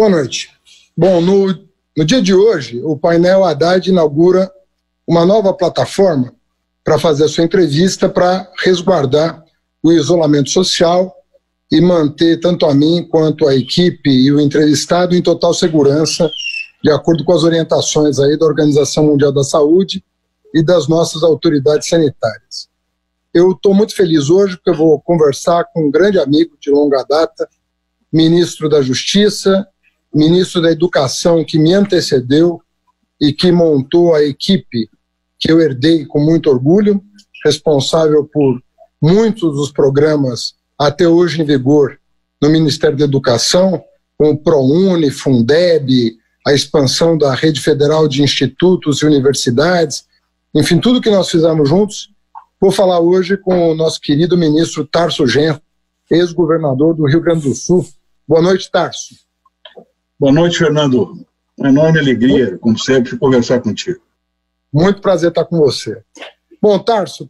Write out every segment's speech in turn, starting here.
Boa noite. Bom, no dia de hoje, o painel Haddad inaugura uma nova plataforma para fazer a sua entrevista para resguardar o isolamento social e manter tanto a mim quanto a equipe e o entrevistado em total segurança, de acordo com as orientações aí da Organização Mundial da Saúde e das nossas autoridades sanitárias. Eu estou muito feliz hoje porque eu vou conversar com um grande amigo de longa data, ministro da Justiça, ministro da Educação que me antecedeu e que montou a equipe que eu herdei com muito orgulho, responsável por muitos dos programas até hoje em vigor no Ministério da Educação, com o ProUni, Fundeb, a expansão da rede federal de institutos e universidades, enfim, tudo que nós fizemos juntos. Vou falar hoje com o nosso querido ministro Tarso Genro, ex-governador do Rio Grande do Sul. Boa noite, Tarso. Boa noite, Fernando. Uma enorme alegria, como sempre, conversar contigo. Muito prazer estar com você. Bom, Tarso,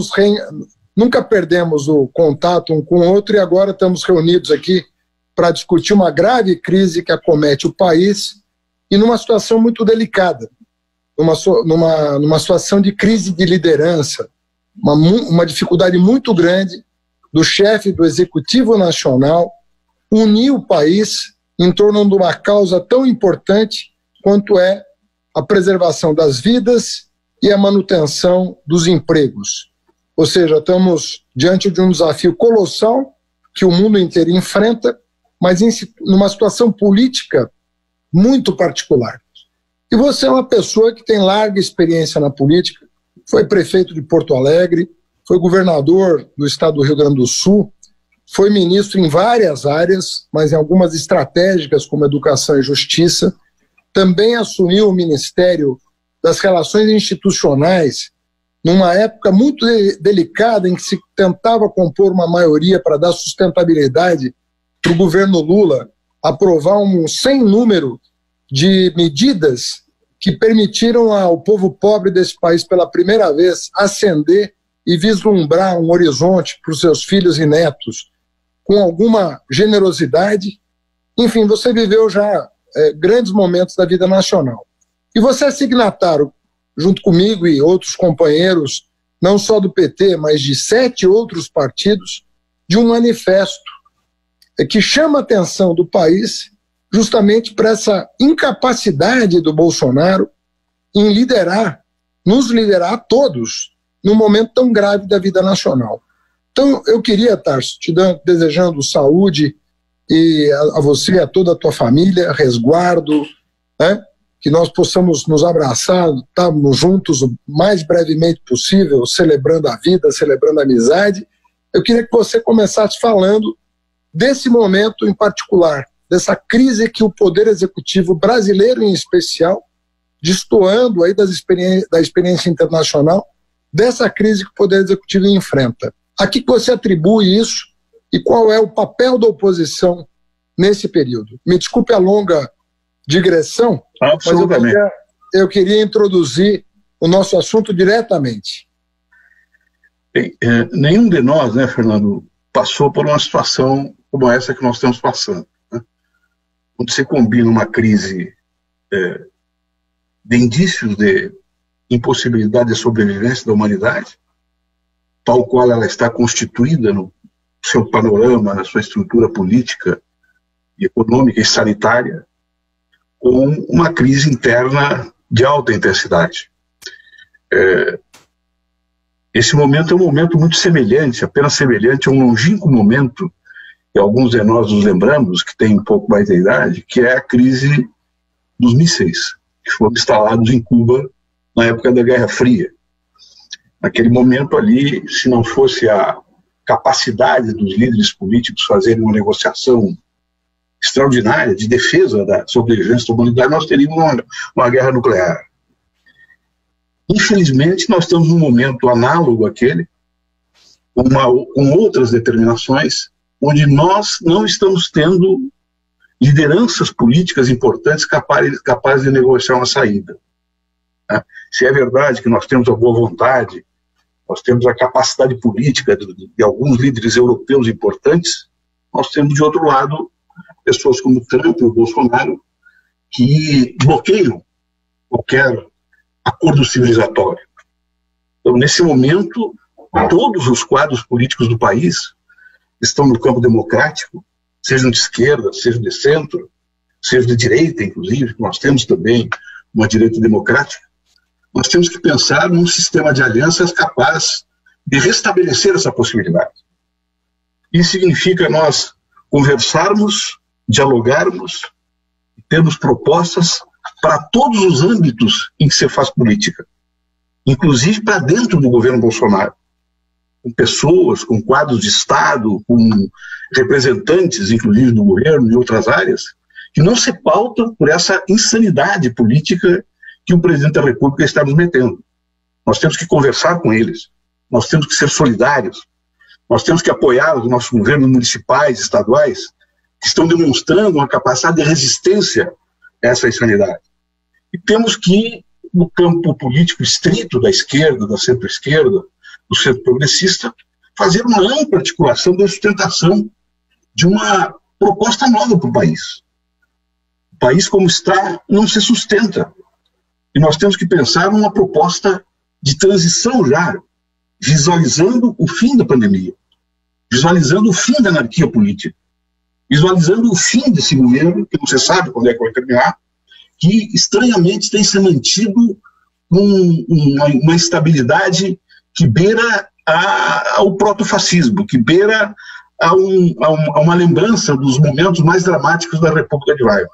nunca perdemos o contato um com o outro e agora estamos reunidos aqui para discutir uma grave crise que acomete o país e numa situação muito delicada, numa situação de crise de liderança, uma dificuldade muito grande do chefe do Executivo Nacional unir o país em torno de uma causa tão importante quanto é a preservação das vidas e a manutenção dos empregos. Ou seja, estamos diante de um desafio colossal que o mundo inteiro enfrenta, mas numa situação política muito particular. E você é uma pessoa que tem larga experiência na política, foi prefeito de Porto Alegre, foi governador do estado do Rio Grande do Sul, foi ministro em várias áreas, mas em algumas estratégicas como Educação e Justiça, também assumiu o Ministério das Relações Institucionais numa época muito delicada em que se tentava compor uma maioria para dar sustentabilidade para o governo Lula aprovar um sem número de medidas que permitiram ao povo pobre desse país pela primeira vez ascender e vislumbrar um horizonte para os seus filhos e netos com alguma generosidade. Enfim, você viveu já grandes momentos da vida nacional. E você é signatário, junto comigo e outros companheiros, não só do PT, mas de 7 outros partidos, de um manifesto que chama a atenção do país justamente para essa incapacidade do Bolsonaro em nos liderar a todos num momento tão grave da vida nacional. Então, eu queria, Tarso, desejando saúde e a você e a toda a tua família, resguardo, né? Que nós possamos nos abraçar, estarmos juntos o mais brevemente possível, celebrando a vida, celebrando a amizade. Eu queria que você começasse falando desse momento em particular, dessa crise que o Poder Executivo brasileiro em especial, destoando aí da experiência internacional, dessa crise que o Poder Executivo enfrenta. A que você atribui isso e qual é o papel da oposição nesse período? Me desculpe a longa digressão, mas eu queria introduzir o nosso assunto diretamente. Bem, nenhum de nós, né, Fernando, passou por uma situação como essa que nós estamos passando, né? Quando se combina uma crise de indícios de impossibilidade de sobrevivência da humanidade, tal qual ela está constituída no seu panorama, na sua estrutura política, econômica e sanitária, com uma crise interna de alta intensidade. Esse momento é um momento muito semelhante, apenas semelhante a um longínquo momento, que alguns de nós nos lembramos, que tem um pouco mais de idade, que é a crise dos mísseis, que foram instalados em Cuba na época da Guerra Fria. Naquele momento ali, se não fosse a capacidade dos líderes políticos fazerem uma negociação extraordinária de defesa da sobrevivência da humanidade, nós teríamos uma guerra nuclear. Infelizmente, nós estamos num momento análogo àquele, com outras determinações, onde nós não estamos tendo lideranças políticas importantes capazes de negociar uma saída. Se é verdade que nós temos a boa vontade, nós temos a capacidade política de alguns líderes europeus importantes, nós temos, de outro lado, pessoas como Trump e o Bolsonaro, que bloqueiam qualquer acordo civilizatório. Então, nesse momento, todos os quadros políticos do país estão no campo democrático, sejam de esquerda, sejam de centro, sejam de direita, inclusive, nós temos também uma direita democrática. Nós temos que pensar num sistema de alianças capaz de restabelecer essa possibilidade. Isso significa nós conversarmos, dialogarmos, termos propostas para todos os âmbitos em que se faz política, inclusive para dentro do governo Bolsonaro, com pessoas, com quadros de Estado, com representantes, inclusive do governo e outras áreas, que não se pautam por essa insanidade política que o presidente da República está nos metendo. Nós temos que conversar com eles, nós temos que ser solidários, nós temos que apoiar os nossos governos municipais, estaduais, que estão demonstrando uma capacidade de resistência a essa insanidade. E temos que, no campo político estrito da esquerda, da centro-esquerda, do centro progressista, fazer uma ampla articulação da sustentação de uma proposta nova para o país. O país, como está, não se sustenta. E nós temos que pensar numa proposta de transição já, visualizando o fim da pandemia, visualizando o fim da anarquia política, visualizando o fim desse governo, que não se sabe quando é que vai terminar, que estranhamente tem se mantido com uma instabilidade que beira ao protofascismo, que beira a uma lembrança dos momentos mais dramáticos da República de Weimar.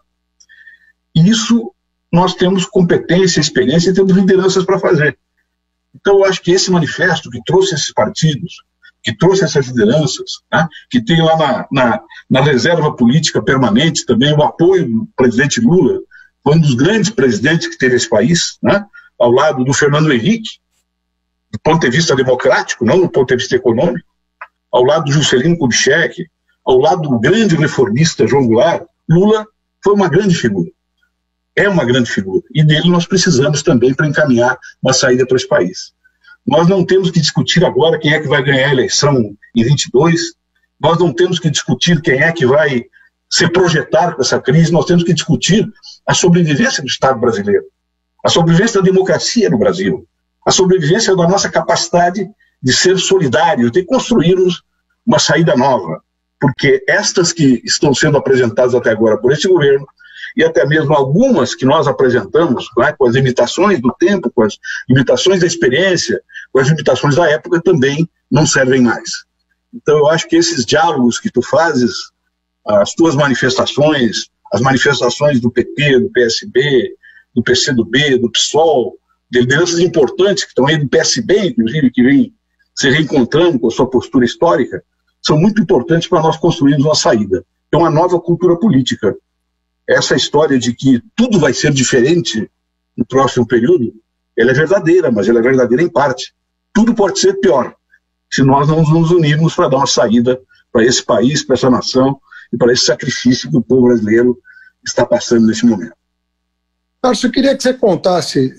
E isso nós temos competência, experiência e temos lideranças para fazer. Então eu acho que esse manifesto que trouxe esses partidos, que trouxe essas lideranças, né, que tem lá na reserva política permanente também o apoio do presidente Lula, foi um dos grandes presidentes que teve esse país, né, ao lado do Fernando Henrique, do ponto de vista democrático, não do ponto de vista econômico, ao lado do Juscelino Kubitschek, ao lado do grande reformista João Goulart. Lula foi uma grande figura, é uma grande figura, e dele nós precisamos também para encaminhar uma saída para esse país. Nós não temos que discutir agora quem é que vai ganhar a eleição em 22, nós não temos que discutir quem é que vai se projetar com essa crise, nós temos que discutir a sobrevivência do Estado brasileiro, a sobrevivência da democracia no Brasil, a sobrevivência da nossa capacidade de ser solidários, de construirmos uma saída nova, porque estas que estão sendo apresentadas até agora por esse governo, e até mesmo algumas que nós apresentamos, né, com as limitações do tempo, com as limitações da experiência, com as limitações da época, também não servem mais. Então eu acho que esses diálogos que tu fazes, as tuas manifestações, as manifestações do PT, do PSB, do PCdoB, do PSOL, de lideranças importantes que estão aí do PSB, inclusive, que vem se reencontrando com a sua postura histórica, são muito importantes para nós construirmos uma saída. É uma nova cultura política. Essa história de que tudo vai ser diferente no próximo período, ela é verdadeira, mas ela é verdadeira em parte. Tudo pode ser pior, se nós não nos unirmos para dar uma saída para esse país, para essa nação e para esse sacrifício que o povo brasileiro está passando nesse momento. Tarso, eu queria que você contasse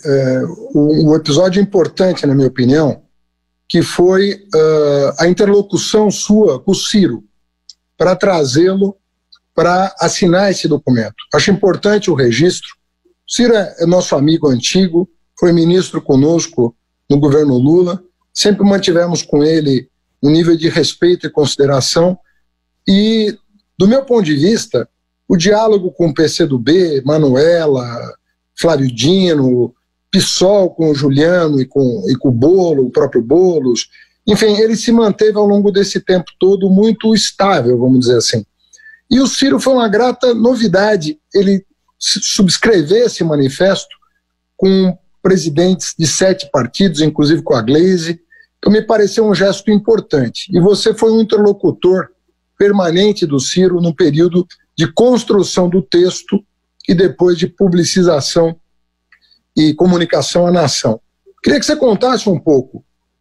um episódio importante, na minha opinião, que foi a interlocução sua com o Ciro, para trazê-lo para assinar esse documento. Acho importante o registro. O Ciro é nosso amigo antigo, foi ministro conosco no governo Lula, sempre mantivemos com ele um nível de respeito e consideração, e, do meu ponto de vista, o diálogo com o PCdoB, Manuela, Flávio Dino, PSOL com o Juliano e com o Bolo, o próprio Boulos, enfim, ele se manteve ao longo desse tempo todo muito estável, vamos dizer assim. E o Ciro foi uma grata novidade, ele subscrever esse manifesto com presidentes de 7 partidos, inclusive com a Gleisi, então me pareceu um gesto importante. E você foi um interlocutor permanente do Ciro no período de construção do texto e depois de publicização e comunicação à nação. Queria que você contasse um pouco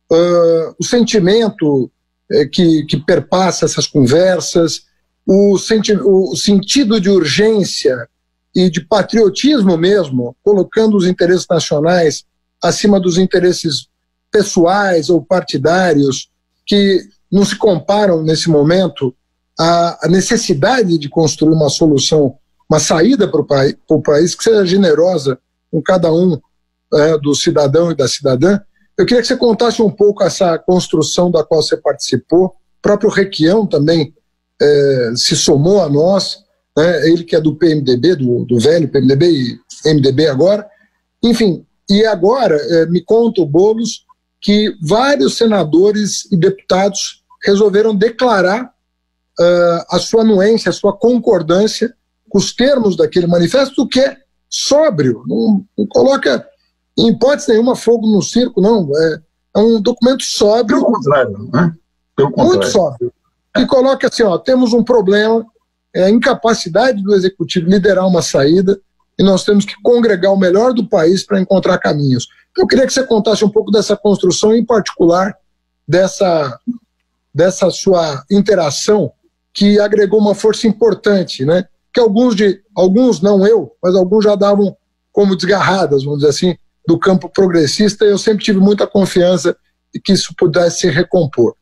o sentimento que perpassa essas conversas, o sentido de urgência e de patriotismo mesmo, colocando os interesses nacionais acima dos interesses pessoais ou partidários, que não se comparam nesse momento a necessidade de construir uma solução, uma saída para o país que seja generosa com cada um do cidadão e da cidadã. Eu queria que você contasse um pouco essa construção da qual você participou. O próprio Requião também se somou a nós, né? Ele que é do PMDB, do velho PMDB e MDB agora. Enfim, e agora me conta o Boulos que vários senadores e deputados resolveram declarar a sua anuência, a sua concordância com os termos daquele manifesto, que é sóbrio, não coloca em hipótese nenhuma fogo no circo, não. É um documento sóbrio. Pelo contrário, né? Pelo contrário. Muito sóbrio. E coloca assim, temos um problema, a incapacidade do Executivo liderar uma saída, e nós temos que congregar o melhor do país para encontrar caminhos. Eu queria que você contasse um pouco dessa construção, em particular dessa sua interação, que agregou uma força importante, né? Que alguns, não eu, mas alguns já davam como desgarradas, vamos dizer assim, do campo progressista, e eu sempre tive muita confiança de que isso pudesse se recompor.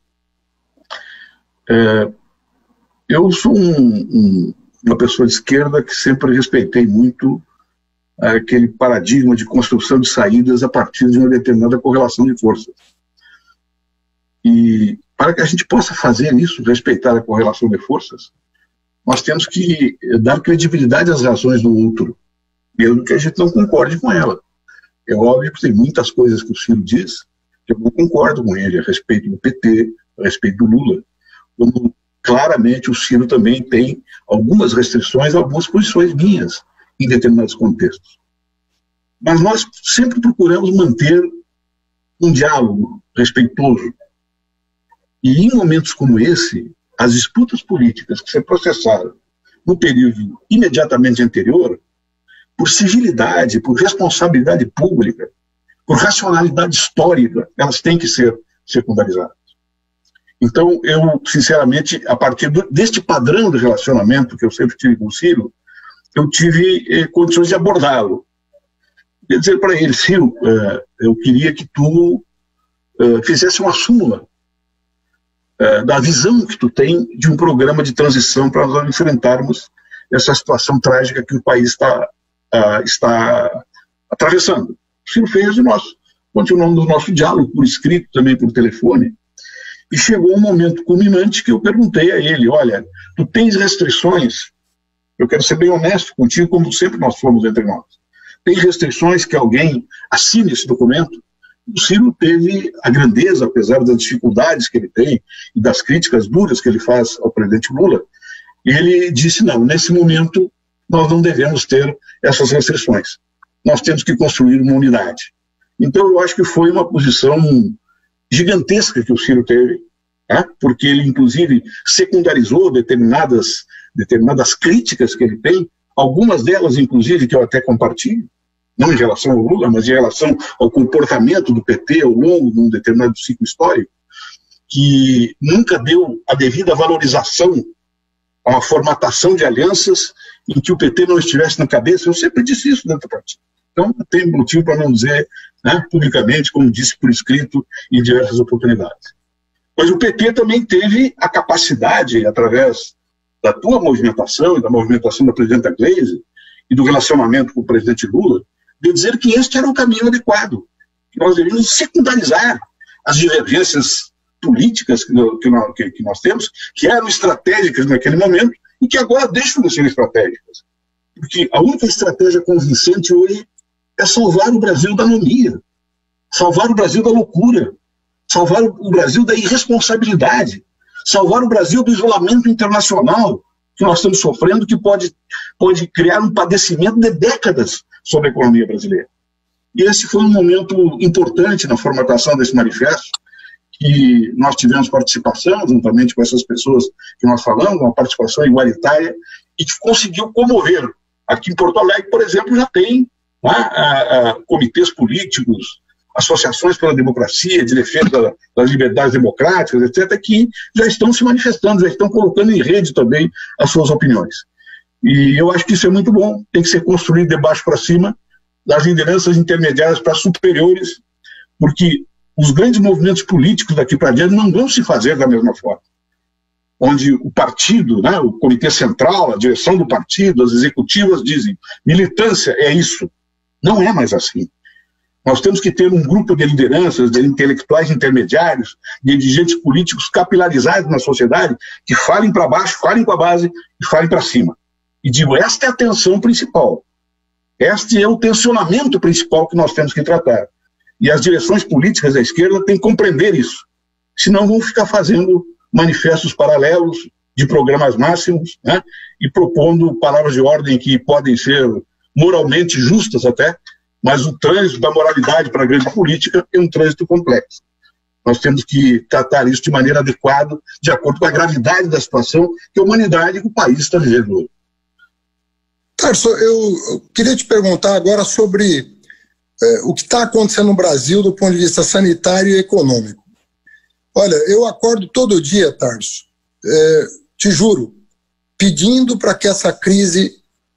Eu sou uma pessoa de esquerda que sempre respeitei muito aquele paradigma de construção de saídas a partir de uma determinada correlação de forças. E para que a gente possa fazer isso, respeitar a correlação de forças, nós temos que dar credibilidade às razões do outro, mesmo que a gente não concorde com ela. É óbvio que tem muitas coisas que o Ciro diz que eu não concordo com ele a respeito do PT, a respeito do Lula. Como claramente o Ciro também tem algumas restrições, algumas posições minhas em determinados contextos. Mas nós sempre procuramos manter um diálogo respeitoso. E em momentos como esse, as disputas políticas que se processaram no período imediatamente anterior, por civilidade, por responsabilidade pública, por racionalidade histórica, elas têm que ser secundarizadas. Então, eu, sinceramente, a partir deste padrão de relacionamento que eu sempre tive com o Ciro, eu tive condições de abordá-lo. Quer dizer para ele, Ciro, eu queria que tu fizesse uma súmula da visão que tu tem de um programa de transição para nós enfrentarmos essa situação trágica que o país está atravessando. O Ciro fez e nós continuamos o nosso diálogo por escrito, também por telefone, e chegou um momento culminante que eu perguntei a ele, olha, tu tens restrições, eu quero ser bem honesto contigo, como sempre nós fomos entre nós, tem restrições que alguém assine esse documento? O Ciro teve a grandeza, apesar das dificuldades que ele tem e das críticas duras que ele faz ao presidente Lula, ele disse, não, nesse momento nós não devemos ter essas restrições. Nós temos que construir uma unidade. Então eu acho que foi uma posição gigantesca que o Ciro teve, porque ele inclusive secundarizou determinadas críticas que ele tem, algumas delas inclusive que eu até compartilho, não em relação ao Lula, mas em relação ao comportamento do PT ao longo de um determinado ciclo histórico, que nunca deu a devida valorização a uma formatação de alianças em que o PT não estivesse na cabeça. Eu sempre disse isso dentro do partido. Então, não tem motivo para não dizer publicamente, como disse por escrito em diversas oportunidades. Mas o PT também teve a capacidade, através da tua movimentação e da movimentação da presidenta Gleisi e do relacionamento com o presidente Lula, de dizer que este era o caminho adequado, que nós deveríamos secundarizar as divergências políticas que nós temos, que eram estratégicas naquele momento e que agora deixam de ser estratégicas. Porque a única estratégia convincente hoje é salvar o Brasil da anomia, salvar o Brasil da loucura, salvar o Brasil da irresponsabilidade, salvar o Brasil do isolamento internacional que nós estamos sofrendo, que pode criar um padecimento de décadas sobre a economia brasileira. E esse foi um momento importante na formatação desse manifesto, que nós tivemos participação, juntamente com essas pessoas que nós falamos, uma participação igualitária, e que conseguiu comover. Aqui em Porto Alegre, por exemplo, já tem comitês políticos, associações pela democracia, de defesa das liberdades democráticas, etc., que já estão se manifestando, já estão colocando em rede também as suas opiniões. E eu acho que isso é muito bom, tem que ser construído de baixo para cima, das lideranças intermediárias para superiores, porque os grandes movimentos políticos daqui para diante não vão se fazer da mesma forma. onde o partido, né, o comitê central, a direção do partido, as executivas dizem, militância é isso. Não é mais assim. Nós temos que ter um grupo de lideranças, de intelectuais intermediários, de dirigentes políticos capilarizados na sociedade, que falem para baixo, falem com a base e falem para cima. E digo, esta é a tensão principal. Este é o tensionamento principal que nós temos que tratar. E as direções políticas da esquerda têm que compreender isso. Senão vão ficar fazendo manifestos paralelos de programas máximos, né, e propondo palavras de ordem que podem ser moralmente justas até, mas o trânsito da moralidade para a grande política é um trânsito complexo. Nós temos que tratar isso de maneira adequada, de acordo com a gravidade da situação que a humanidade e o país está vivendo hoje. Tarso, eu queria te perguntar agora sobre o que está acontecendo no Brasil do ponto de vista sanitário e econômico. Olha, eu acordo todo dia, Tarso, te juro, pedindo para que essa crise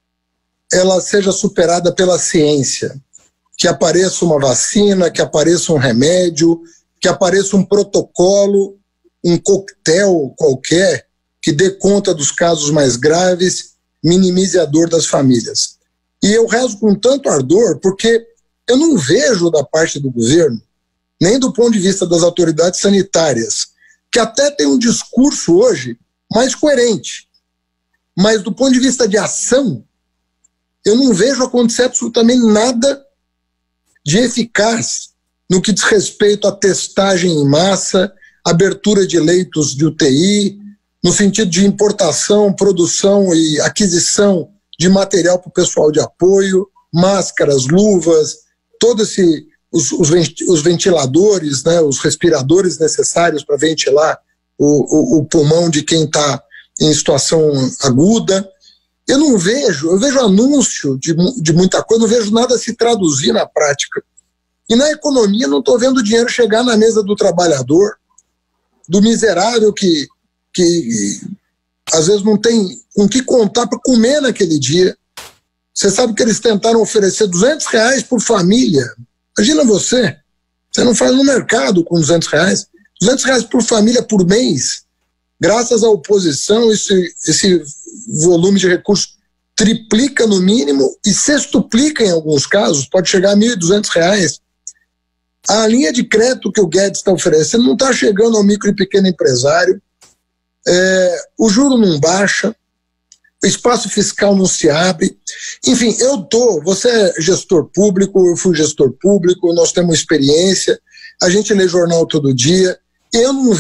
ela seja superada pela ciência, que apareça uma vacina, que apareça um remédio, que apareça um protocolo, um coquetel qualquer que dê conta dos casos mais graves, minimize a dor das famílias. E eu rezo com tanto ardor porque eu não vejo da parte do governo, nem do ponto de vista das autoridades sanitárias, que até tem um discurso hoje mais coerente, mas do ponto de vista de ação, eu não vejo acontecer absolutamente nada de eficaz no que diz respeito à testagem em massa, abertura de leitos de UTI, no sentido de importação, produção e aquisição de material para o pessoal de apoio, máscaras, luvas, todos os ventiladores, né, os respiradores necessários para ventilar o pulmão de quem está em situação aguda. Eu vejo anúncio de muita coisa, não vejo nada se traduzir na prática. E na economia não estou vendo o dinheiro chegar na mesa do trabalhador, do miserável que às vezes não tem com que contar para comer naquele dia. Você sabe que eles tentaram oferecer R$200 por família. Imagina você não faz no mercado com R$200. R$200 por família por mês. Graças à oposição, esse volume de recursos triplica no mínimo e sextuplica em alguns casos, pode chegar a R$1.200. A linha de crédito que o Guedes está oferecendo não está chegando ao micro e pequeno empresário, o juro não baixa, o espaço fiscal não se abre. Enfim, você é gestor público, eu fui gestor público, nós temos experiência, a gente lê jornal todo dia, e eu não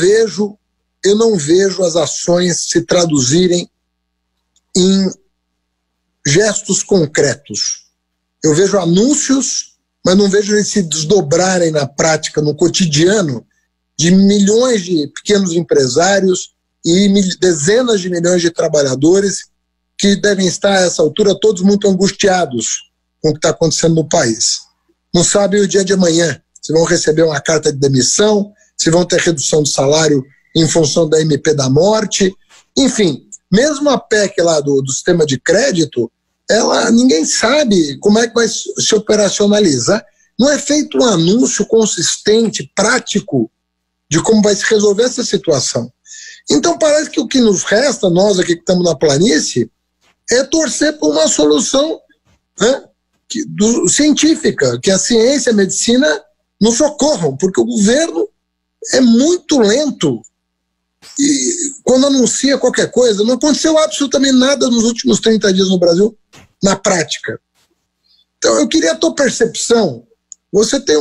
vejo as ações se traduzirem em gestos concretos. Eu vejo anúncios, mas não vejo eles se desdobrarem na prática, no cotidiano, de milhões de pequenos empresários e dezenas de milhões de trabalhadores que devem estar, a essa altura, todos muito angustiados com o que está acontecendo no país. Não sabem o dia de amanhã, se vão receber uma carta de demissão, se vão ter redução de salário em função da MP da morte. Enfim, mesmo a PEC lá do sistema de crédito, ninguém sabe como é que vai se operacionalizar. Não é feito um anúncio consistente, prático, de como vai se resolver essa situação. Então parece que o que nos resta, nós aqui que estamos na planície, é torcer por uma solução, né, científica, que a ciência e a medicina nos socorram, porque o governo é muito lento e quando anuncia qualquer coisa, não aconteceu absolutamente nada nos últimos 30 dias no Brasil, na prática. Então eu queria a tua percepção. Você tem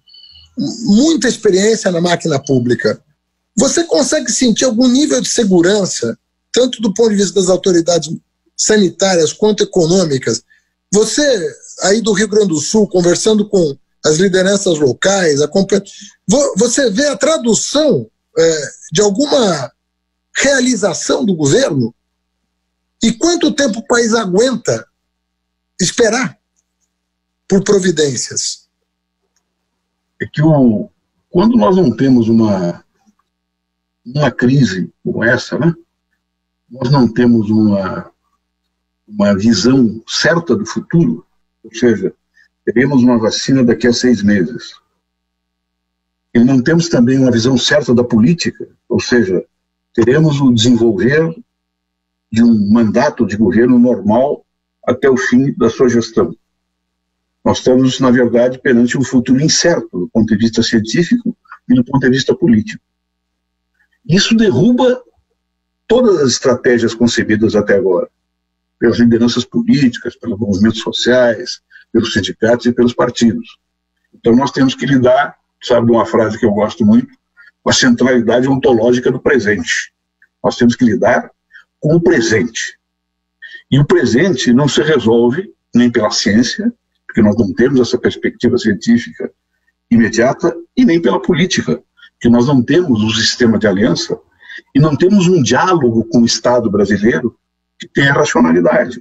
muita experiência na máquina pública. Você consegue sentir algum nível de segurança, tanto do ponto de vista das autoridades sanitárias quanto econômicas? Você, aí do Rio Grande do Sul, conversando com as lideranças locais, você vê a tradução de alguma realização do governo? E quanto tempo o país aguenta esperar por providências? É que quando nós não temos uma crise como essa, né, nós não temos uma visão certa do futuro, ou seja, teremos uma vacina daqui a 6 meses. E não temos também uma visão certa da política, ou seja, teremos o desenvolver de um mandato de governo normal até o fim da sua gestão. Nós estamos, na verdade, perante um futuro incerto do ponto de vista científico e do ponto de vista político. Isso derruba todas as estratégias concebidas até agora, pelas lideranças políticas, pelos movimentos sociais, pelos sindicatos e pelos partidos. Então nós temos que lidar, sabe de uma frase que eu gosto muito, com a centralidade ontológica do presente. Nós temos que lidar com o presente. E o presente não se resolve nem pela ciência, porque nós não temos essa perspectiva científica imediata, e nem pela política, porque nós não temos um sistema de aliança e não temos um diálogo com o Estado brasileiro que tenha racionalidade.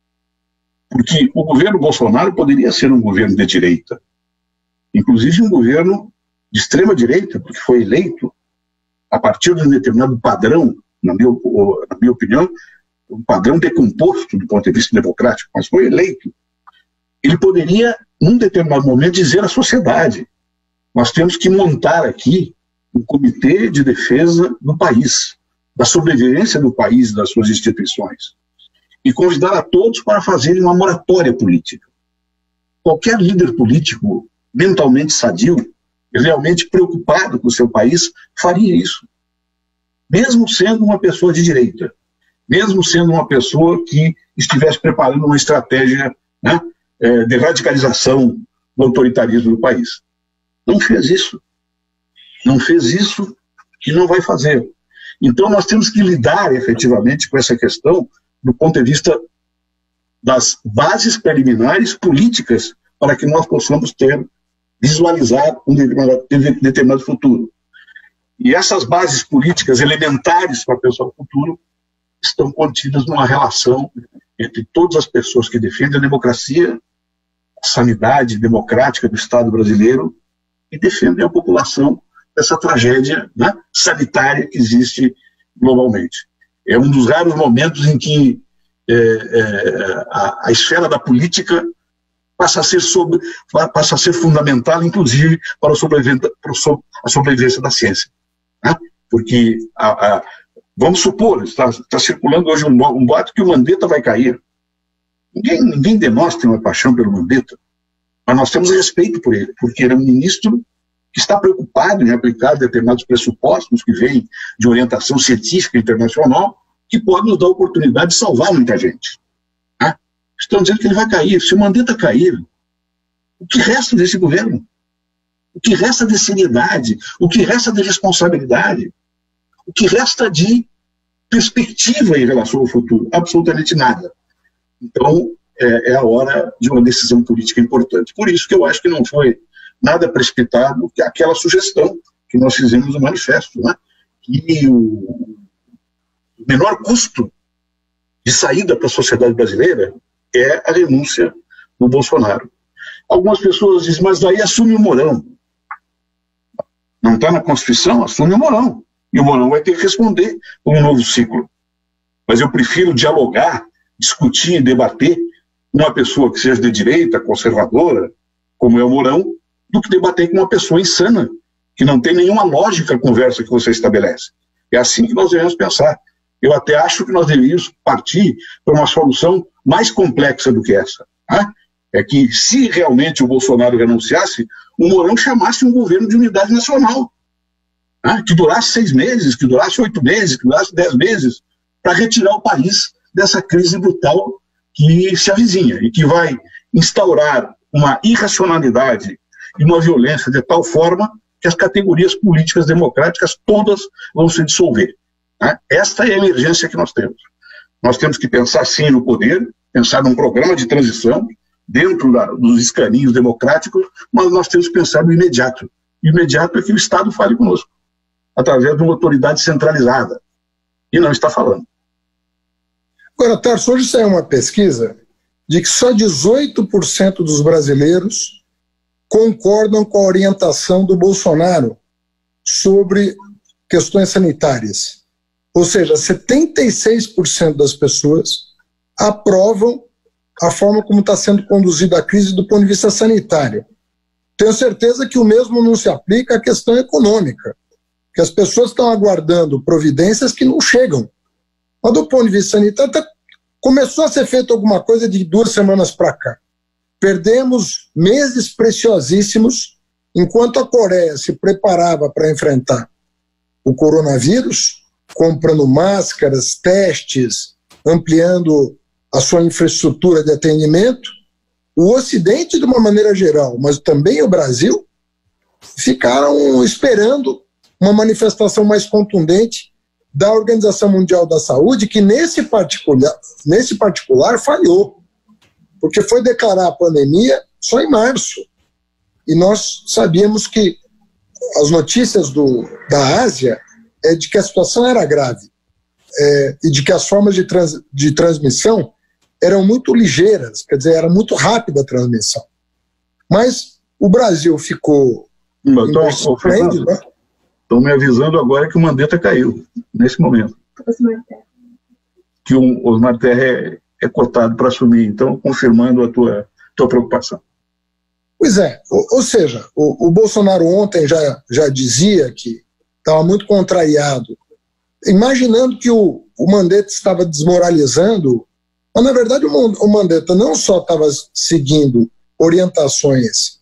Porque o governo Bolsonaro poderia ser um governo de direita, inclusive um governo de extrema-direita, porque foi eleito a partir de um determinado padrão, na minha opinião, um padrão decomposto do ponto de vista democrático, mas foi eleito. Ele poderia, num determinado momento, dizer à sociedade: nós temos que montar aqui um comitê de defesa do país, da sobrevivência do país e das suas instituições, e convidar a todos para fazerem uma moratória política. Qualquer líder político mentalmente sadio, realmente preocupado com o seu país, faria isso. Mesmo sendo uma pessoa de direita, mesmo sendo uma pessoa que estivesse preparando uma estratégia, né, de radicalização do autoritarismo do país. Não fez isso. Não fez isso e não vai fazer. Então nós temos que lidar efetivamente com essa questão do ponto de vista das bases preliminares políticas para que nós possamos visualizar um determinado futuro. E essas bases políticas elementares para pensar o futuro estão contidas numa relação entre todas as pessoas que defendem a democracia, a sanidade democrática do Estado brasileiro e defendem a população dessa tragédia, né, sanitária que existe globalmente. É um dos raros momentos em que a esfera da política passa a ser fundamental, inclusive, para a sobrevivência da ciência. Né? Porque, vamos supor, está circulando hoje um boato que o Mandetta vai cair. Ninguém de nós tem uma paixão pelo Mandetta, mas nós temos respeito por ele, porque ele é um ministro que está preocupado em aplicar determinados pressupostos que vêm de orientação científica internacional, que pode nos dar a oportunidade de salvar muita gente. Né? Estão dizendo que ele vai cair. Se o Mandetta cair, o que resta desse governo? O que resta de seriedade? O que resta de responsabilidade? O que resta de perspectiva em relação ao futuro? Absolutamente nada. Então, é a hora de uma decisão política importante. Por isso que eu acho que não foi nada precipitado que aquela sugestão que nós fizemos no manifesto, né? Que o menor custo de saída para a sociedade brasileira é a renúncia do Bolsonaro. Algumas pessoas dizem, mas daí assume o Mourão. Não está na Constituição? Assume o Mourão. E o Mourão vai ter que responder por um novo ciclo. Mas eu prefiro dialogar, discutir e debater com uma pessoa que seja de direita, conservadora, como é o Mourão, do que debater com uma pessoa insana, que não tem nenhuma lógica a conversa que você estabelece. É assim que nós devemos pensar. Eu até acho que nós deveríamos partir para uma solução mais complexa do que essa. Né? É que, se realmente o Bolsonaro renunciasse, o Mourão chamasse um governo de unidade nacional, né? Que durasse 6 meses, que durasse 8 meses, que durasse 10 meses, para retirar o país dessa crise brutal que se avizinha e que vai instaurar uma irracionalidade e uma violência de tal forma que as categorias políticas democráticas todas vão se dissolver. Né? Esta é a emergência que nós temos. Nós temos que pensar sim no poder, pensar num programa de transição dentro dos escaninhos democráticos, mas nós temos que pensar no imediato. O imediato é que o Estado fale conosco, através de uma autoridade centralizada. E não está falando. Agora, Tarso, hoje saiu uma pesquisa de que só 18% dos brasileiros concordam com a orientação do Bolsonaro sobre questões sanitárias. Ou seja, 76% das pessoas aprovam a forma como está sendo conduzida a crise do ponto de vista sanitário. Tenho certeza que o mesmo não se aplica à questão econômica. que as pessoas estão aguardando providências que não chegam. Mas do ponto de vista sanitário, começou a ser feito alguma coisa de 2 semanas para cá. Perdemos meses preciosíssimos enquanto a Coreia se preparava para enfrentar o coronavírus, comprando máscaras, testes, ampliando a sua infraestrutura de atendimento. O Ocidente, de uma maneira geral, mas também o Brasil, ficaram esperando uma manifestação mais contundente da Organização Mundial da Saúde, que nesse particular falhou, porque foi declarar a pandemia só em março. E nós sabíamos que as notícias da Ásia é de que a situação era grave, e de que as formas de transmissão eram muito ligeiras, quer dizer, era muito rápida a transmissão. Mas o Brasil ficou... Estão me avisando agora que o Mandetta caiu, nesse momento. Que o Osmar Terra é cotado para assumir, então confirmando a tua preocupação. Pois é, ou seja, o Bolsonaro ontem já dizia que estava muito contrariado, imaginando que o Mandetta estava desmoralizando, mas na verdade o Mandetta não só estava seguindo orientações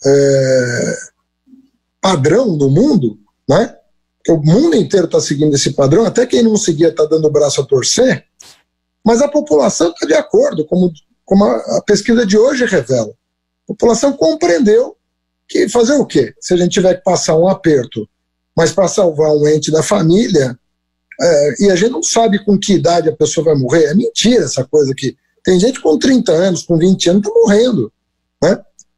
padrão do mundo, né? Que o mundo inteiro está seguindo esse padrão, até quem não seguia está dando o braço a torcer, mas a população está de acordo, como a pesquisa de hoje revela. A população compreendeu que fazer o quê? Se a gente tiver que passar um aperto, mas para salvar um ente da família, e a gente não sabe com que idade a pessoa vai morrer, é mentira essa coisa que tem gente com 30 anos, com 20 anos, está morrendo, né?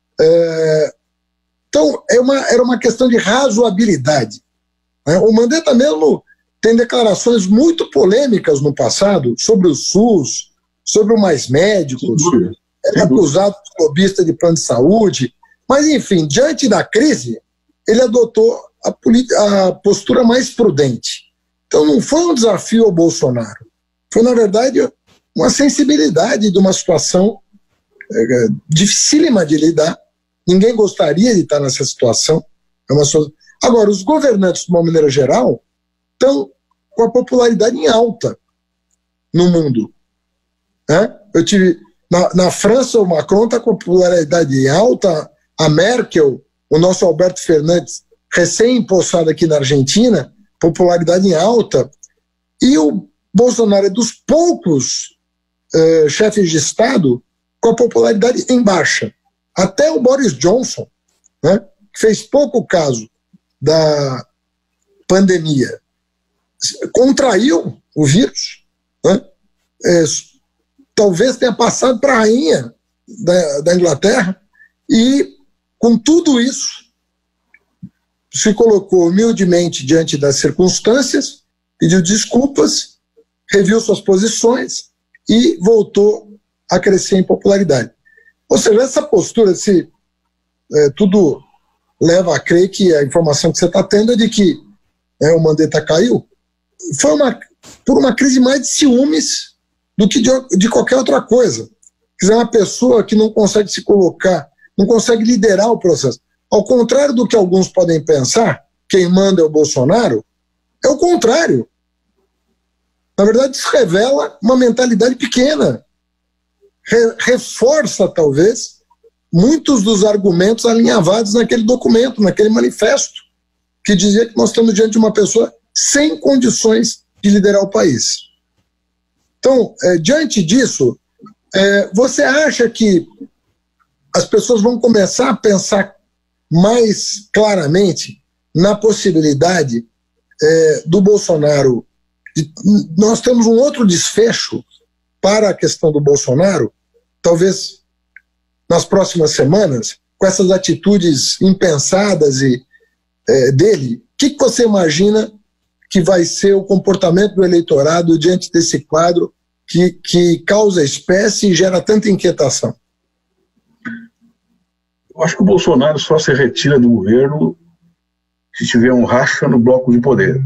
Então, era uma questão de razoabilidade, né? O Mandetta mesmo tem declarações muito polêmicas no passado sobre o SUS, sobre o Mais Médicos, era acusado de lobista de plano de saúde, mas, enfim, diante da crise, ele adotou a postura mais prudente. Então, não foi um desafio ao Bolsonaro, foi, na verdade, uma sensibilidade de uma situação dificílima de lidar. Ninguém gostaria de estar nessa situação. Agora, os governantes, de uma maneira geral, estão com a popularidade em alta no mundo, né? Eu tive na França, o Macron está com a popularidade em alta, a Merkel, o nosso Alberto Fernandes, recém-empossado aqui na Argentina, popularidade em alta, e o Bolsonaro é dos poucos chefes de Estado com a popularidade em baixa. Até o Boris Johnson, né, que fez pouco caso da pandemia, contraiu o vírus, né? Talvez tenha passado para a rainha da Inglaterra, e com tudo isso se colocou humildemente diante das circunstâncias, pediu desculpas, reviu suas posições e voltou a crescer em popularidade. Ou seja, essa postura, tudo leva a crer que a informação que você está tendo é de que o Mandetta caiu, foi por uma crise mais de ciúmes do que de qualquer outra coisa. Quer dizer, uma pessoa que não consegue se colocar, não consegue liderar o processo. Ao contrário do que alguns podem pensar, quem manda é o Bolsonaro, é o contrário. Na verdade, isso revela uma mentalidade pequena. Reforça, talvez, muitos dos argumentos alinhavados naquele documento, naquele manifesto, que dizia que nós estamos diante de uma pessoa sem condições de liderar o país. Então, diante disso, você acha que as pessoas vão começar a pensar mais claramente na possibilidade do Bolsonaro? Nós temos um outro desfecho para a questão do Bolsonaro, talvez nas próximas semanas, com essas atitudes impensadas dele. O que você imagina que vai ser o comportamento do eleitorado diante desse quadro que causa espécie e gera tanta inquietação? Eu acho que o Bolsonaro só se retira do governo se tiver um racha no bloco de poder.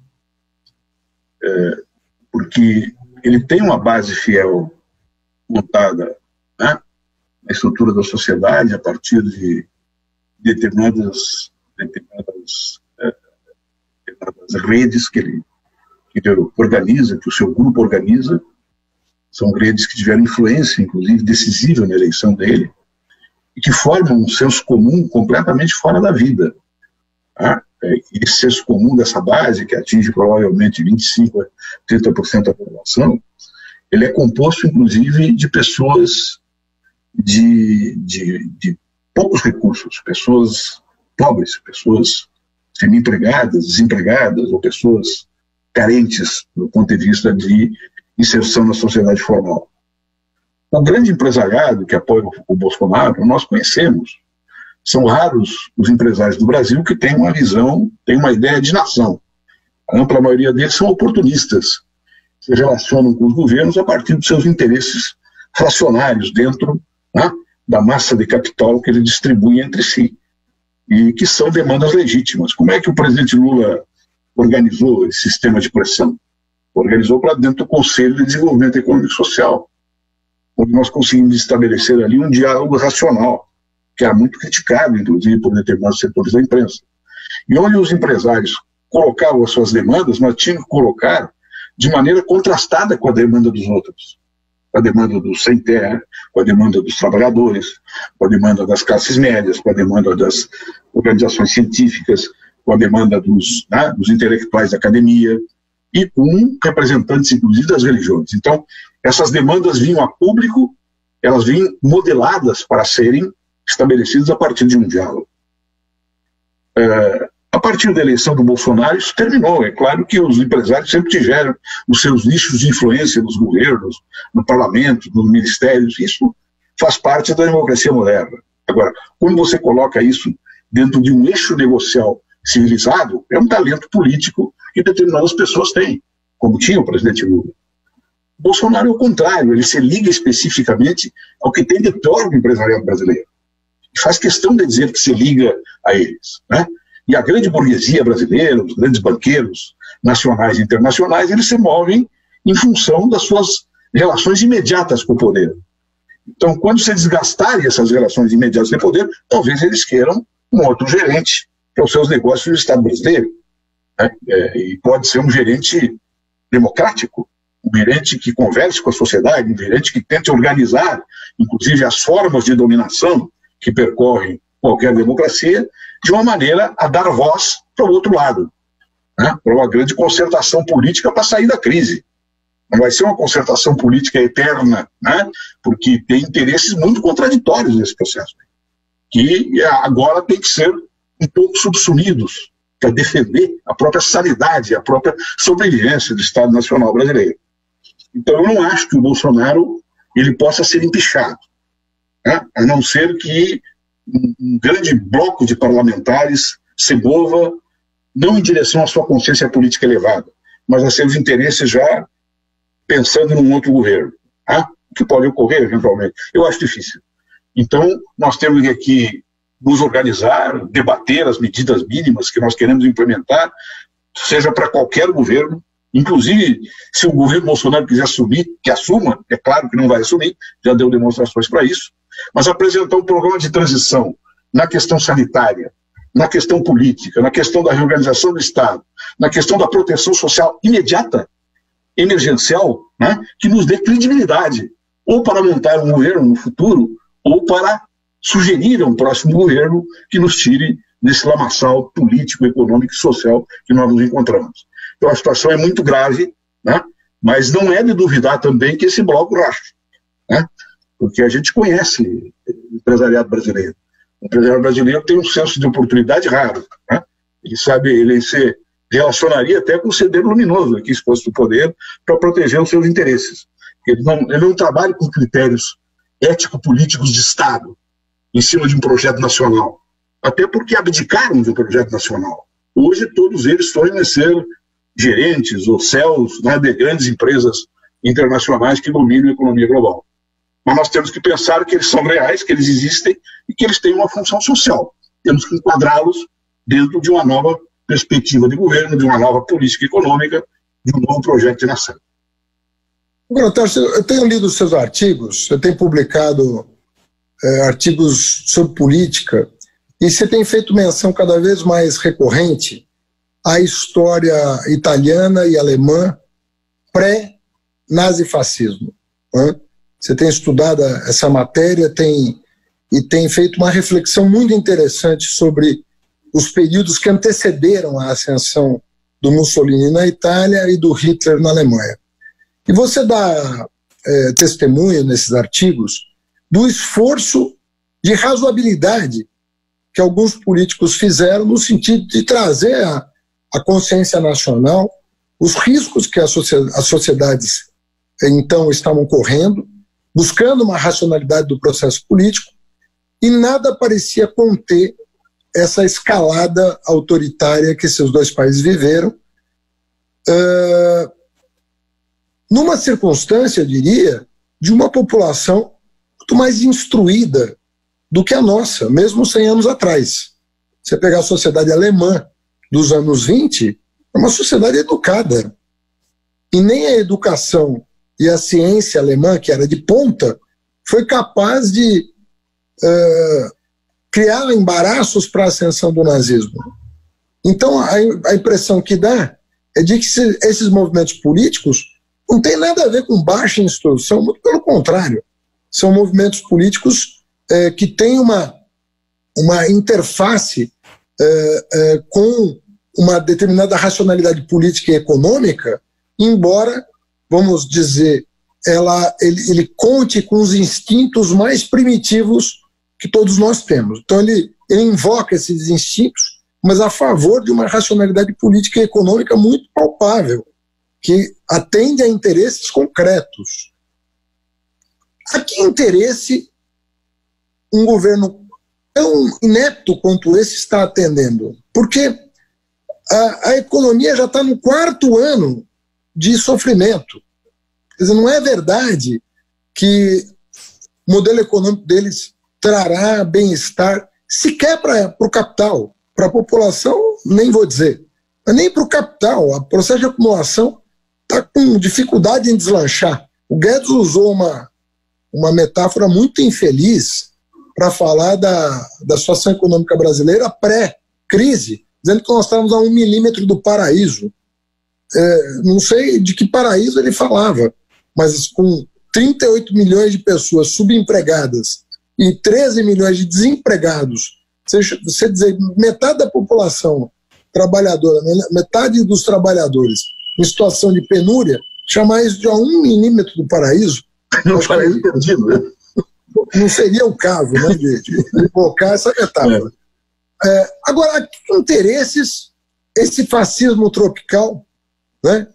Porque ele tem uma base fiel montada, né, na estrutura da sociedade a partir de determinadas das redes que ele organiza, que o seu grupo organiza. São redes que tiveram influência, inclusive decisiva na eleição dele, e que formam um senso comum completamente fora da vida. Tá? E esse senso comum dessa base, que atinge provavelmente 25% a 30% da população, ele é composto, inclusive, de pessoas de poucos recursos, pessoas pobres, pessoas semi-empregadas, desempregadas, ou pessoas carentes do ponto de vista de inserção na sociedade formal. O grande empresariado que apoia o Bolsonaro, nós conhecemos. São raros os empresários do Brasil que têm uma visão, têm uma ideia de nação. A ampla maioria deles são oportunistas, se relacionam com os governos a partir dos seus interesses fracionários dentro, né, da massa de capital que ele distribui entre si, e que são demandas legítimas. Como é que o presidente Lula organizou esse sistema de pressão? Organizou para dentro do Conselho de Desenvolvimento Econômico e Social, onde nós conseguimos estabelecer ali um diálogo racional, que era muito criticado, inclusive, por determinados setores da imprensa. E onde os empresários colocavam as suas demandas, mas tinham que colocar de maneira contrastada com a demanda dos outros. Com a demanda dos sem terra, com a demanda dos trabalhadores, com a demanda das classes médias, com a demanda das organizações científicas, com a demanda dos intelectuais da academia, e com representantes, inclusive, das religiões. Então, essas demandas vinham a público, elas vinham modeladas para serem estabelecidas a partir de um diálogo. A partir da eleição do Bolsonaro, isso terminou. É claro que os empresários sempre tiveram os seus nichos de influência nos governos, no parlamento, nos ministérios. Isso faz parte da democracia moderna. Agora, quando você coloca isso dentro de um eixo negocial civilizado, é um talento político que determinadas pessoas têm, como tinha o presidente Lula. Bolsonaro é o contrário, ele se liga especificamente ao que tem de pior no empresariado brasileiro. E faz questão de dizer que se liga a eles, né? E a grande burguesia brasileira, os grandes banqueiros nacionais e internacionais, eles se movem em função das suas relações imediatas com o poder. Então, quando se desgastarem essas relações imediatas de poder, talvez eles queiram um outro gerente para os seus negócios no Estado brasileiro. Né? E pode ser um gerente democrático, um gerente que converse com a sociedade, um gerente que tente organizar, inclusive, as formas de dominação que percorrem qualquer democracia, de uma maneira a dar voz para o outro lado, né? Para uma grande concertação política para sair da crise. Não vai ser uma concertação política eterna, né? Porque tem interesses muito contraditórios nesse processo, que agora tem que ser um pouco subsumidos para defender a própria sanidade, a própria sobrevivência do Estado Nacional brasileiro. Então eu não acho que o Bolsonaro ele possa ser empichado, né? A não ser que um grande bloco de parlamentares se mova não em direção à sua consciência política elevada, mas a seus interesses já pensando num outro governo, tá? O que pode ocorrer eventualmente. Eu acho difícil. Então, nós temos que aqui nos organizar, debater as medidas mínimas que nós queremos implementar, seja para qualquer governo, inclusive se o governo Bolsonaro quiser assumir, que assuma, é claro que não vai assumir, já deu demonstrações para isso, mas apresentar um programa de transição na questão sanitária, na questão política, na questão da reorganização do Estado, na questão da proteção social imediata, emergencial, né, que nos dê credibilidade, ou para montar um governo no futuro, ou para sugerir a um próximo governo que nos tire desse lamaçal político, econômico e social que nós nos encontramos. Então a situação é muito grave, né, mas não é de duvidar também que esse bloco racha, né? Porque a gente conhece o empresariado brasileiro. O empresariado brasileiro tem um senso de oportunidade raro, né? Ele se relacionaria até com o Ceder Luminoso, que expôs o poder para proteger os seus interesses. Ele não trabalha com critérios ético-políticos de Estado em cima de um projeto nacional. Até porque abdicaram de um projeto nacional. Hoje todos eles sonham em ser gerentes ou CEOs, né, de grandes empresas internacionais que dominam a economia global. Mas nós temos que pensar que eles são reais, que eles existem e que eles têm uma função social. Temos que enquadrá-los dentro de uma nova perspectiva de governo, de uma nova política econômica, de um novo projeto de nação. Eu tenho lido os seus artigos, você tem publicado artigos sobre política, e você tem feito menção cada vez mais recorrente a história italiana e alemã pré-nazifascismo. Né? Você tem estudado essa matéria e tem feito uma reflexão muito interessante sobre os períodos que antecederam a ascensão do Mussolini na Itália e do Hitler na Alemanha. E você dá testemunho nesses artigos do esforço de razoabilidade que alguns políticos fizeram no sentido de trazer a consciência nacional, os riscos que as sociedades então estavam correndo, buscando uma racionalidade do processo político, e nada parecia conter essa escalada autoritária que esses dois países viveram, numa circunstância, eu diria, de uma população muito mais instruída do que a nossa, mesmo 100 anos atrás. Você pegar a sociedade alemã dos anos 20, é uma sociedade educada. E nem a educação e a ciência alemã, que era de ponta, foi capaz de criar embaraços para a ascensão do nazismo. Então, a impressão que dá é de que esses movimentos políticos não têm nada a ver com baixa instrução, muito pelo contrário. São movimentos políticos que têm uma interface com uma determinada racionalidade política e econômica, embora, vamos dizer, ele conte com os instintos mais primitivos que todos nós temos. Então ele invoca esses instintos, mas a favor de uma racionalidade política e econômica muito palpável, que atende a interesses concretos. A que interesse um governo tão inepto quanto esse está atendendo? Porque a economia já está no 4º ano de sofrimento. Quer dizer, não é verdade que o modelo econômico deles trará bem-estar sequer para o capital. Para a população, nem vou dizer. Mas nem para o capital. O processo de acumulação está com dificuldade em deslanchar. O Guedes usou uma metáfora muito infeliz para falar da situação econômica brasileira pré-crise, dizendo que nós estávamos a 1 milímetro do paraíso. Não sei de que paraíso ele falava, mas com 38 milhões de pessoas subempregadas e 13 milhões de desempregados, você dizer metade da população trabalhadora, metade dos trabalhadores em situação de penúria, chamar isso de 1 milímetro do paraíso, não parece perdido, né? Não seria o caso, né, de invocar essa metáfora. Agora, a que interesses esse fascismo tropical, né,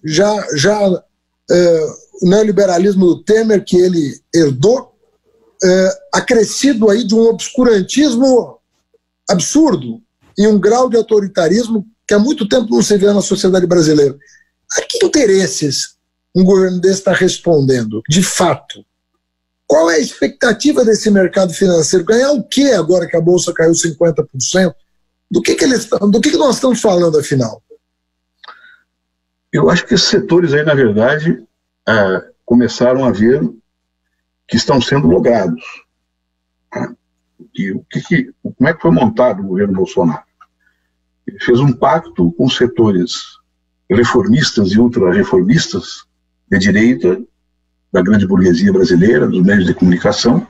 o neoliberalismo do Temer, que ele herdou, acrescido aí de um obscurantismo absurdo e um grau de autoritarismo que há muito tempo não se vê na sociedade brasileira. A que interesses um governo desse está respondendo, de fato? Qual é a expectativa desse mercado financeiro? Ganhar o quê agora que a Bolsa caiu 50%? Do que nós estamos falando, afinal? Eu acho que esses setores aí, na verdade, começaram a ver que estão sendo logrados. Como é que foi montado o governo Bolsonaro? Ele fez um pacto com setores reformistas e ultra-reformistas de direita, da grande burguesia brasileira, dos meios de comunicação,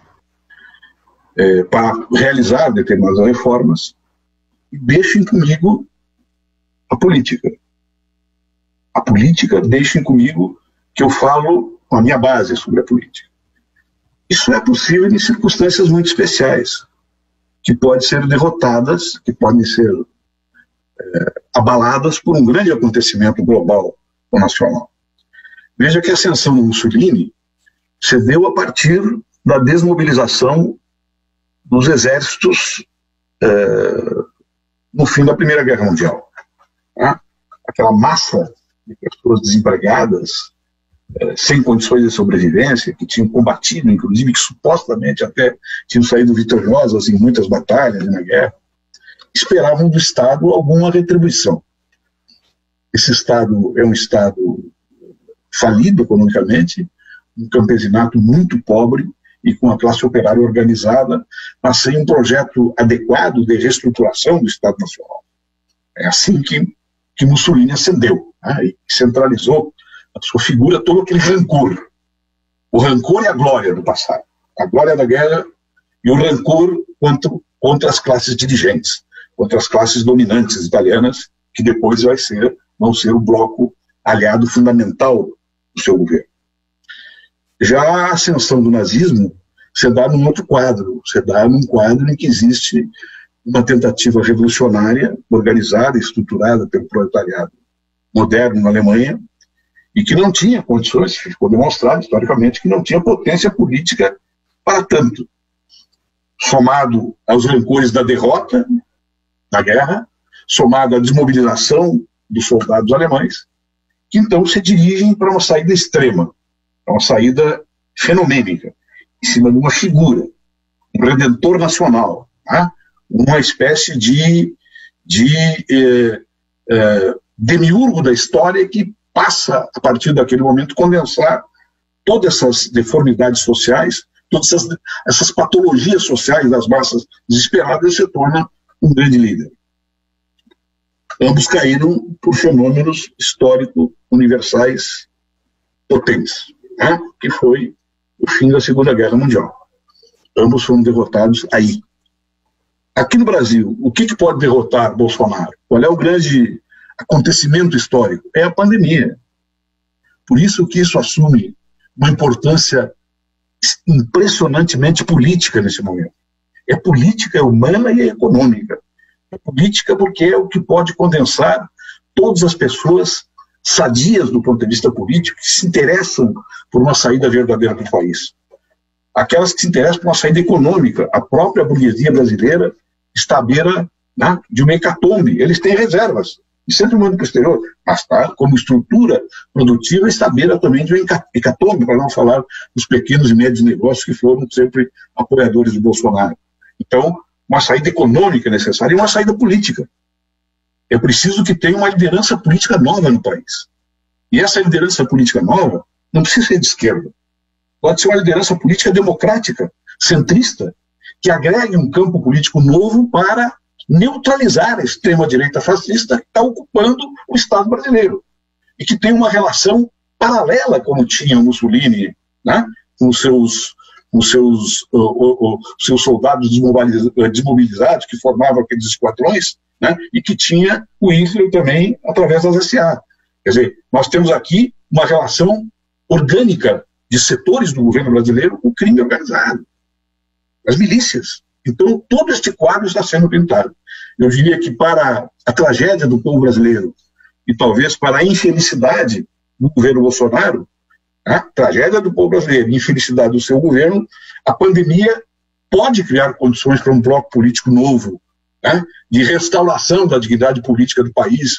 para realizar determinadas reformas. Deixem comigo a política. A política, deixem comigo que eu falo com a minha base sobre a política. Isso é possível em circunstâncias muito especiais, que podem ser derrotadas, que podem ser abaladas por um grande acontecimento global ou nacional. Veja que a ascensão do Mussolini se deu a partir da desmobilização dos exércitos no fim da Primeira Guerra Mundial. Aquela massa de pessoas desempregadas, sem condições de sobrevivência, que tinham combatido, inclusive, que supostamente até tinham saído vitoriosas em muitas batalhas na guerra, esperavam do Estado alguma retribuição. Esse Estado é um Estado falido economicamente, um campesinato muito pobre e com a classe operária organizada, mas sem um projeto adequado de reestruturação do Estado Nacional. É assim que que Mussolini acendeu, né, e centralizou a sua figura todo aquele rancor. O rancor e a glória do passado. A glória da guerra e o rancor contra as classes dirigentes, contra as classes dominantes italianas, que depois vão ser o bloco aliado fundamental do seu governo. Já a ascensão do nazismo se dá num outro quadro, se dá num quadro em que existe uma tentativa revolucionária, organizada e estruturada pelo proletariado moderno na Alemanha, e que não tinha condições, ficou demonstrado historicamente, que não tinha potência política para tanto. Somado aos rancores da derrota na guerra, somado à desmobilização dos soldados alemães, que então se dirigem para uma saída extrema, uma saída fenomênica, em cima de uma figura, um redentor nacional, tá? Uma espécie de demiurgo da história que passa, a partir daquele momento, condensar todas essas deformidades sociais, todas essas patologias sociais das massas desesperadas, e se torna um grande líder. Ambos caíram por fenômenos históricos universais potentes, né? Que foi o fim da Segunda Guerra Mundial. Ambos foram derrotados aí. Aqui no Brasil, o que pode derrotar Bolsonaro? Qual é o grande acontecimento histórico? É a pandemia. Por isso que isso assume uma importância impressionantemente política nesse momento. É política, é humana e é econômica. É política porque é o que pode condensar todas as pessoas sadias do ponto de vista político que se interessam por uma saída verdadeira do país. Aquelas que se interessam por uma saída econômica. A própria burguesia brasileira está à beira, né, de uma hecatombe. Eles têm reservas, e sempre mandam para o exterior, mas tá, como estrutura produtiva está à beira também de uma hecatombe, para não falar dos pequenos e médios negócios que foram sempre apoiadores do Bolsonaro. Então, uma saída econômica é necessária e uma saída política. É preciso que tenha uma liderança política nova no país. E essa liderança política nova não precisa ser de esquerda. Pode ser uma liderança política democrática, centrista, que agregue um campo político novo para neutralizar a extrema-direita fascista que está ocupando o Estado brasileiro. E que tem uma relação paralela, como tinha o Mussolini, né, com os seus soldados desmobilizados, que formavam aqueles esquadrões, né, e que tinha o Hitler também através das SA. Quer dizer, nós temos aqui uma relação orgânica de setores do governo brasileiro com o crime organizado, as milícias. Então, todo este quadro está sendo pintado. Eu diria que para a tragédia do povo brasileiro e talvez para a infelicidade do governo Bolsonaro, a tragédia do povo brasileiro e a infelicidade do seu governo, a pandemia pode criar condições para um bloco político novo, né, de restauração da dignidade política do país,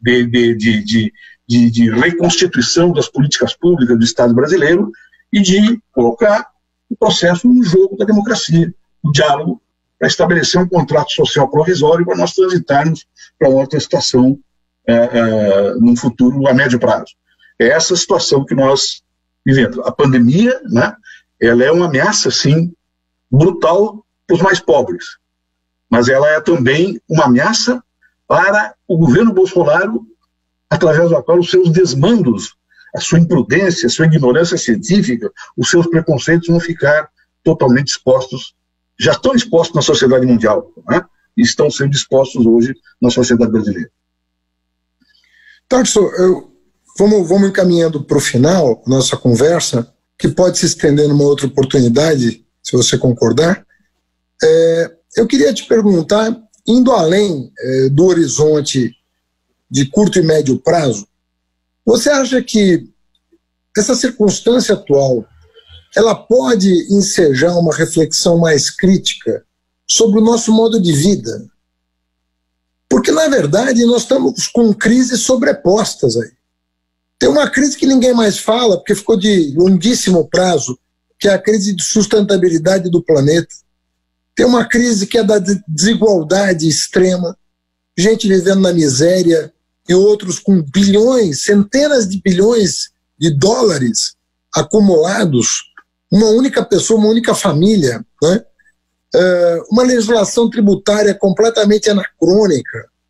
de reconstituição das políticas públicas do Estado brasileiro e de colocar o processo no jogo da democracia, o diálogo, para estabelecer um contrato social provisório para nós transitarmos para outra situação num futuro a médio prazo. É essa situação que nós vivemos. A pandemia, né, ela é uma ameaça, sim, brutal para os mais pobres, mas ela é também uma ameaça para o governo Bolsonaro, através da qual os seus desmandos, a sua imprudência, a sua ignorância científica, os seus preconceitos vão ficar totalmente expostos, já estão expostos na sociedade mundial, né? E estão sendo expostos hoje na sociedade brasileira. Tarso, vamos encaminhando para o final nossa conversa, que pode se estender numa outra oportunidade, se você concordar. Eu queria te perguntar, indo além do horizonte de curto e médio prazo, você acha que essa circunstância atual ela pode ensejar uma reflexão mais crítica sobre o nosso modo de vida? Porque, na verdade, nós estamos com crises sobrepostas aí. Tem uma crise que ninguém mais fala, porque ficou de longuíssimo prazo, que é a crise de sustentabilidade do planeta. Tem uma crise que é da desigualdade extrema, gente vivendo na miséria e outros com bilhões, centenas de bilhões de dólares acumulados, uma única pessoa, uma única família, né? Uma legislação tributária completamente anacrônica,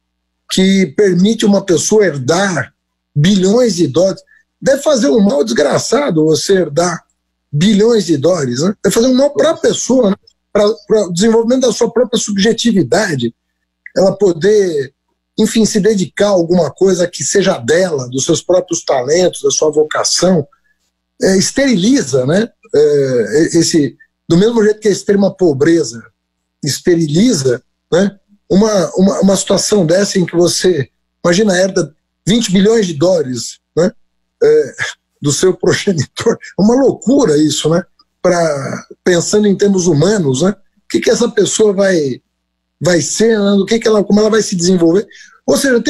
que permite uma pessoa herdar bilhões de dólares. Deve fazer um mal desgraçado você herdar bilhões de dólares, né? Deve fazer um mal para a pessoa, né? Para o desenvolvimento da sua própria subjetividade, ela poder, enfim, se dedicar a alguma coisa que seja dela, dos seus próprios talentos, da sua vocação, esteriliza, né? Do mesmo jeito que a extrema pobreza esteriliza, né? Uma situação dessa em que você, imagina, herda 20 bilhões de dólares, né? Do seu progenitor. É uma loucura isso, né? Pensando em termos humanos, né? O que essa pessoa vai ser, né? Como ela vai se desenvolver. Ou seja,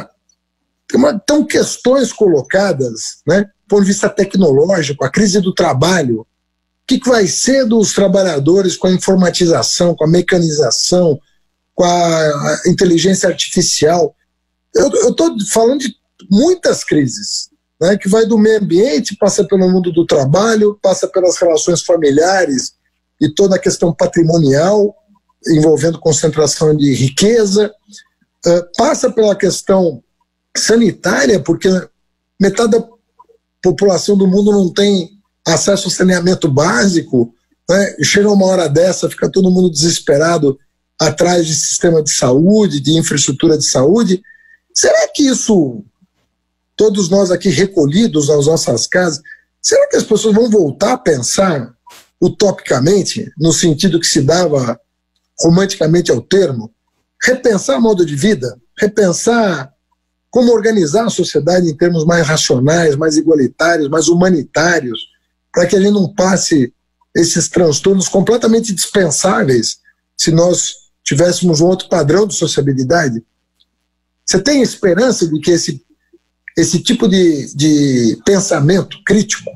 tem questões colocadas, né? Do ponto de vista tecnológico, a crise do trabalho. O que vai ser dos trabalhadores com a informatização, com a mecanização, com a inteligência artificial? Eu estou falando de muitas crises, né, que vai do meio ambiente, passa pelo mundo do trabalho, passa pelas relações familiares e toda a questão patrimonial, envolvendo concentração de riqueza, passa pela questão sanitária, porque metade da população do mundo não tem acesso ao saneamento básico, né? Chega uma hora dessa, fica todo mundo desesperado atrás de sistema de saúde, de infraestrutura de saúde. Será que isso, todos nós aqui recolhidos nas nossas casas, será que as pessoas vão voltar a pensar utopicamente, no sentido que se dava romanticamente ao termo, repensar modo de vida, repensar como organizar a sociedade em termos mais racionais, mais igualitários, mais humanitários, para que a gente não passe esses transtornos completamente dispensáveis se nós tivéssemos um outro padrão de sociabilidade? Você tem esperança de que esse tipo de pensamento crítico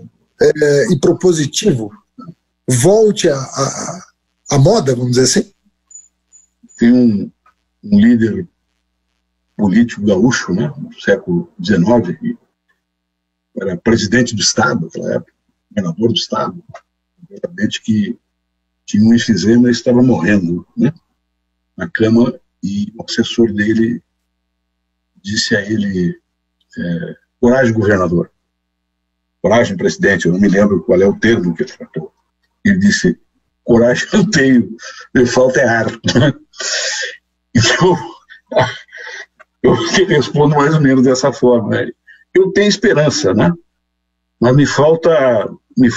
e propositivo volte à moda, vamos dizer assim? Tem um líder político gaúcho, né, do século XIX, que era presidente do Estado naquela época, governador do Estado, exatamente, que tinha um enfisema e estava morrendo, né, na cama, e o assessor dele disse a ele: coragem, governador, coragem, presidente, eu não me lembro qual é o termo que ele tratou. Ele disse: coragem eu tenho, me falta é ar. Então, eu respondo mais ou menos dessa forma, né? Eu tenho esperança, né? Mas me falta,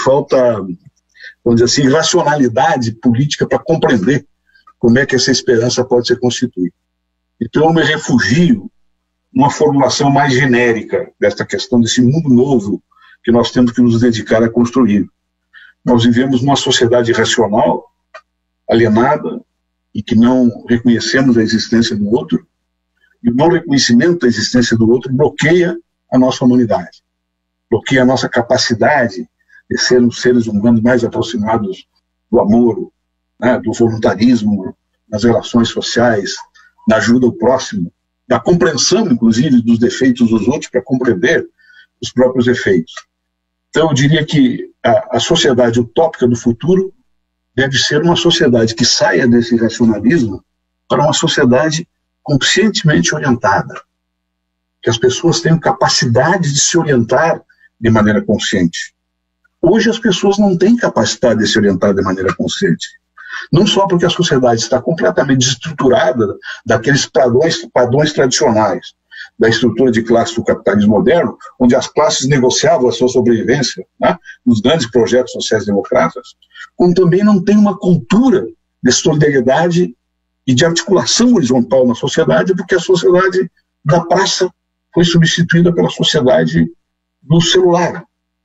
vamos dizer assim, racionalidade política para compreender como é que essa esperança pode ser constituída. Então eu me refugio numa formulação mais genérica desta questão, desse mundo novo que nós temos que nos dedicar a construir. Nós vivemos numa sociedade racional, alienada, e que não reconhecemos a existência do outro, e o não reconhecimento da existência do outro bloqueia a nossa humanidade, bloqueia a nossa capacidade de sermos seres humanos mais aproximados do amor, né, do voluntarismo, nas relações sociais, da ajuda ao próximo, da compreensão, inclusive, dos defeitos dos outros para compreender os próprios efeitos. Então, eu diria que a sociedade utópica do futuro deve ser uma sociedade que saia desse racionalismo para uma sociedade conscientemente orientada, que as pessoas tenham capacidade de se orientar de maneira consciente. Hoje as pessoas não têm capacidade de se orientar de maneira consciente. Não só porque a sociedade está completamente desestruturada daqueles padrões tradicionais, da estrutura de classe do capitalismo moderno, onde as classes negociavam a sua sobrevivência, né, nos grandes projetos sociais democratas, como também não tem uma cultura de solidariedade e de articulação horizontal na sociedade, porque a sociedade da praça foi substituída pela sociedade do celular,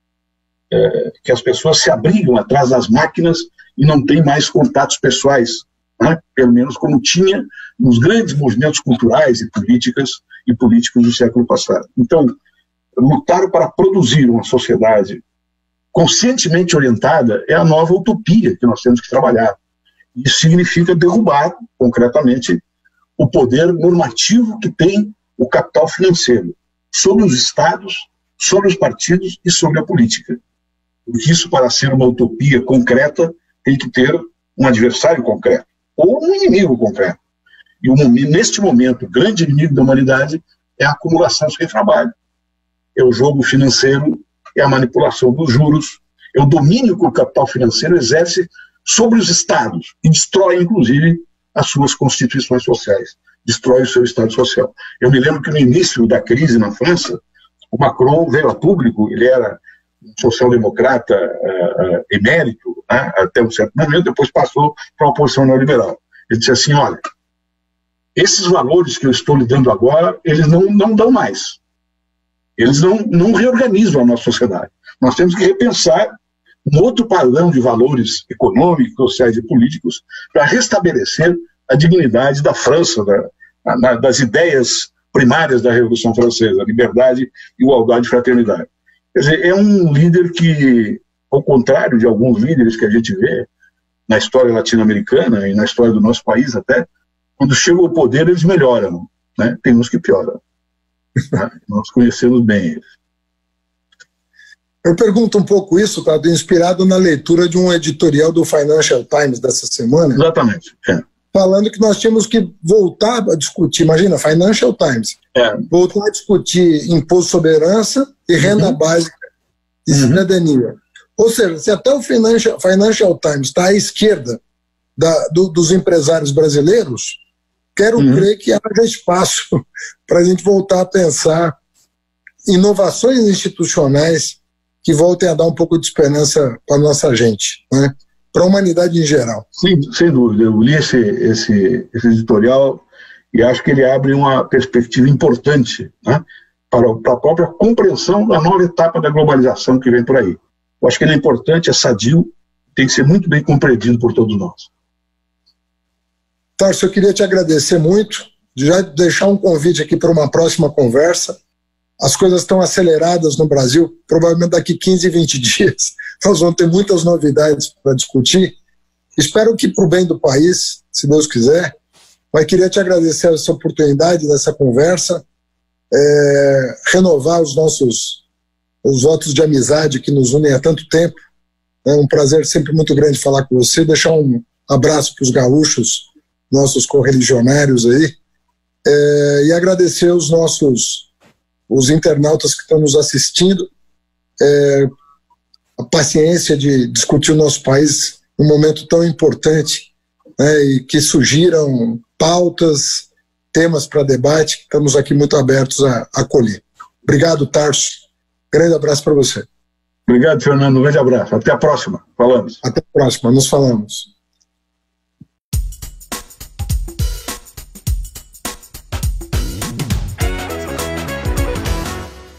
que as pessoas se abrigam atrás das máquinas e não têm mais contatos pessoais, né, pelo menos como tinha nos grandes movimentos culturais e políticos do século passado. Então, lutar para produzir uma sociedade conscientemente orientada é a nova utopia que nós temos que trabalhar. Isso significa derrubar, concretamente, o poder normativo que tem o capital financeiro sobre os estados, sobre os partidos e sobre a política. Porque isso, para ser uma utopia concreta, tem que ter um adversário concreto ou um inimigo concreto. E neste momento, o grande inimigo da humanidade é a acumulação sem trabalho. É o jogo financeiro, é a manipulação dos juros, é o domínio que o capital financeiro exerce sobre os estados e destrói, inclusive, as suas constituições sociais, destrói o seu estado social. Eu me lembro que no início da crise na França, o Macron veio a público, ele era um social-democrata emérito, né, até um certo momento, depois passou para a oposição neoliberal. Ele disse assim, olha, esses valores que eu estou lhe dando agora, eles não dão mais. Eles não reorganizam a nossa sociedade. Nós temos que repensar um outro padrão de valores econômicos, sociais e políticos para restabelecer a dignidade da França, das ideias primárias da Revolução Francesa, liberdade, igualdade e fraternidade. Quer dizer, é um líder que, ao contrário de alguns líderes que a gente vê na história latino-americana e na história do nosso país até, quando chegam ao poder eles melhoram, né? Tem uns que pioram. Nós conhecemos bem eles. Eu pergunto um pouco isso, tá, inspirado na leitura de um editorial do Financial Times dessa semana. Exatamente. Falando que nós tínhamos que voltar a discutir, imagina, Financial Times, voltar a discutir imposto sobre herança e renda básica e cidadania. Ou seja, se até o Financial Times está à esquerda dos empresários brasileiros, quero crer que haja espaço para a gente voltar a pensar inovações institucionais que voltem a dar um pouco de esperança para a nossa gente, né? Para a humanidade em geral. Sim, sem dúvida. Eu li esse editorial e acho que ele abre uma perspectiva importante, né, para a própria compreensão da nova etapa da globalização que vem por aí. Eu acho que ele é importante, é sadio, tem que ser muito bem compreendido por todos nós. Tarso, eu queria te agradecer muito, já deixar um convite aqui para uma próxima conversa. As coisas estão aceleradas no Brasil, provavelmente daqui 15, 20 dias nós vamos ter muitas novidades para discutir. Espero que para o bem do país, se Deus quiser, mas queria te agradecer essa oportunidade dessa conversa, renovar os votos de amizade que nos unem há tanto tempo. É um prazer sempre muito grande falar com você, deixar um abraço para os gaúchos, nossos correligionários aí, e agradecer os internautas que estão nos assistindo, a paciência de discutir o nosso país num momento tão importante, né, e que surgiram pautas, temas para debate, que estamos aqui muito abertos a acolher. Obrigado, Tarso. Grande abraço para você. Obrigado, Fernando. Um grande abraço. Até a próxima. Falamos. Até a próxima. Nos falamos.